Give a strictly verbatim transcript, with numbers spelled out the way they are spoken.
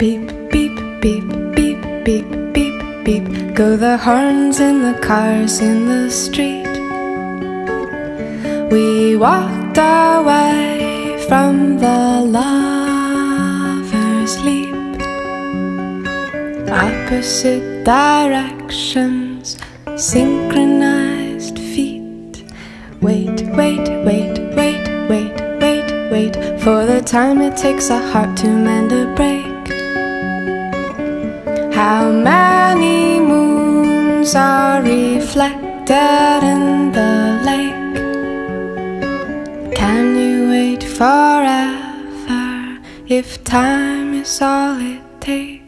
Beep, beep, beep, beep, beep, beep, beep. Go the horns in the cars in the street. We walked away from the lover's leap. Opposite directions, synchronized feet. Wait, wait, wait, wait, wait, wait, wait for the time it takes a heart to mend a break. How many moons are reflected in the lake? Can you wait forever if time is all it takes?